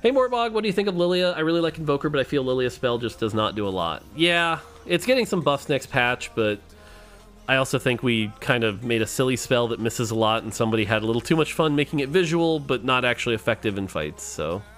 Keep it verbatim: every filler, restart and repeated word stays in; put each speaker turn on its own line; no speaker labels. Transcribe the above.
Hey Mortdog, what do you think of Lillia? I really like Invoker, but I feel Lillia's spell just does not do a lot. Yeah, it's getting some buffs next patch, but I also think we kind of made a silly spell that misses a lot, and somebody had a little too much fun making it visual, but not actually effective in fights, so...